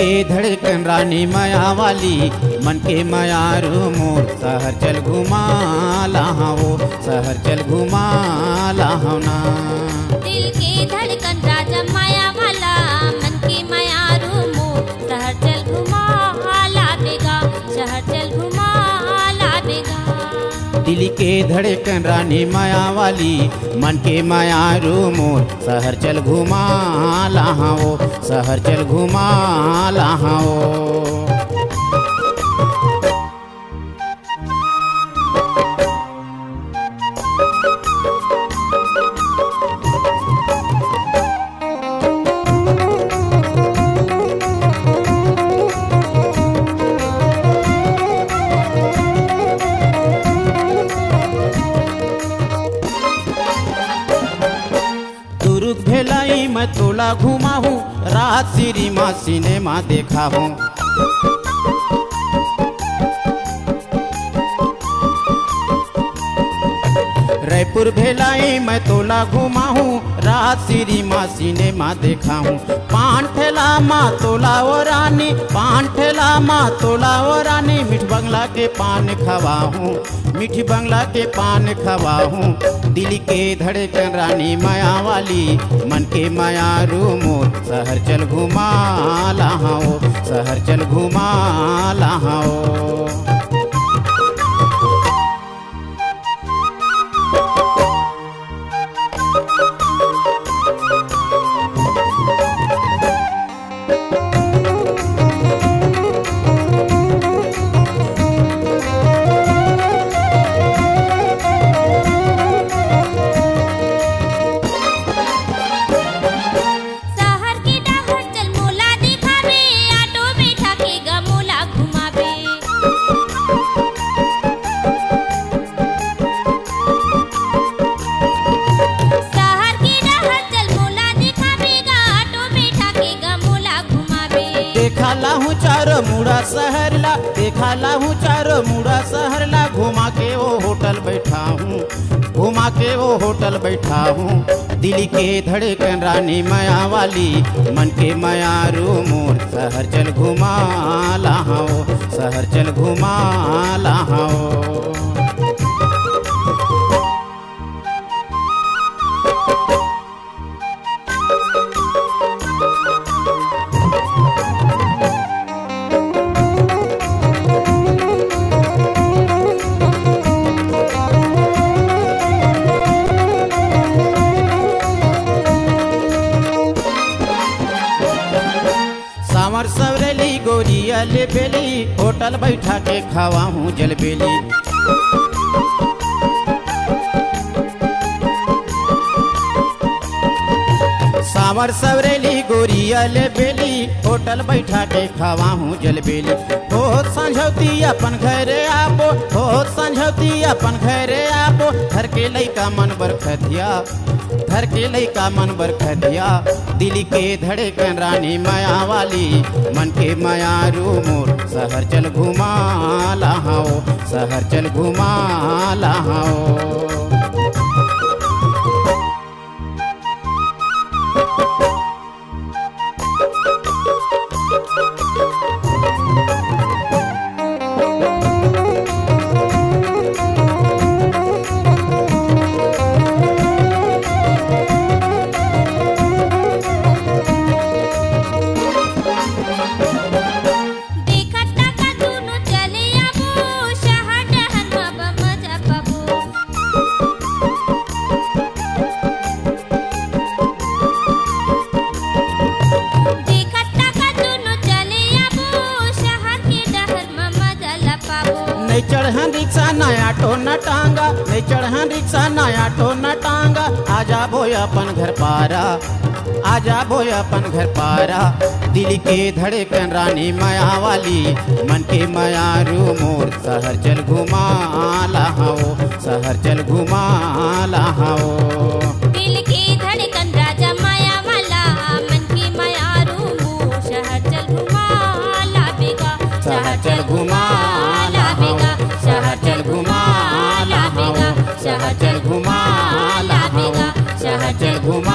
के धड़कन रानी माया वाली, मन के मायारू मोर, शहर चल घुमा लाहो, शहर चल घुमा लाहो ना। दिल के धड़कन राजा माया वाला, मन के मायारू मोर, शहर चल घुमा लावेगा, शहर चल घुमा लावेगा। दिल के धड़कन रानी माया वाली, मन के मायारू मोर, शहर चल घुमा लाहो, शहर चल घुमा लाहो। दुरुक भेलाई मैं तोला घुमा हूँ, रात सिनेमा सिनेमा देखा हूँ। रायपुर भेलाई मैं तोला घुमा हूँ, रात सिनेमा सिनेमा देखा हूँ। पान ठेला माँ तोला ओ रानी, पान ठेला माँ तोला ओ रानी, मीठ बंगला के पान खवा हूँ, मीठी बंगला के पान खवा हूँ। दिल के धड़कन रानी माया वाली, मन के मायारू मोर, शहर चल घुमा लाहो, शहर चल घुमा लाहो। देखा लाहूँ चारो मुड़ा शहरला, देखा लाहूँ चारो मुड़ा शहरला, घुमा के वो होटल बैठा हूँ, घुमा के वो होटल बैठा हूँ। दिल के धड़कन रानी माया वाली, मन के मायारू मोर, शहर चल घुमा लाहो, शहर चल घुमा लाहो। सावर सवरेली गोरिया ले बेली, होटल बैठा के खावा हूँ जलबेली। सावर सवरेली गोरिया ले बेली, होटल बैठा के खावा हूँ जलबेली। हो संझौती अपन घरे आपो, हो संझौती अपन घरे आपो, घर के लइका मन बरखदिया, घर के लइका मन बरखदिया। दिल के धड़कन रानी माया वाली, मन के मायारू मोर, शहर चल घुमा लाहो, शहर चल घुमा लाहो। नहीं चढ़न रिक्शा नया टो न टांगा, नहीं चढ़न रिक्शा नया टो न टांगा, आजा भोय अपन घर पारा, आजा भोय अपन घर पारा। दिल के धड़कन रानी माया वाली, मन के मायारू मोर, शहर चल घुमा लाहो, शहर चल घुमा लाहो। दिल की धड़कन राजा माया वाला, मन की मायारू मोर, शहर चल घुमा लावेगा, शहर चल घुमा लावेगा, शहर चल घुमा लावेगा, शहर चल घुमा लावेगा, शहर चल घुमा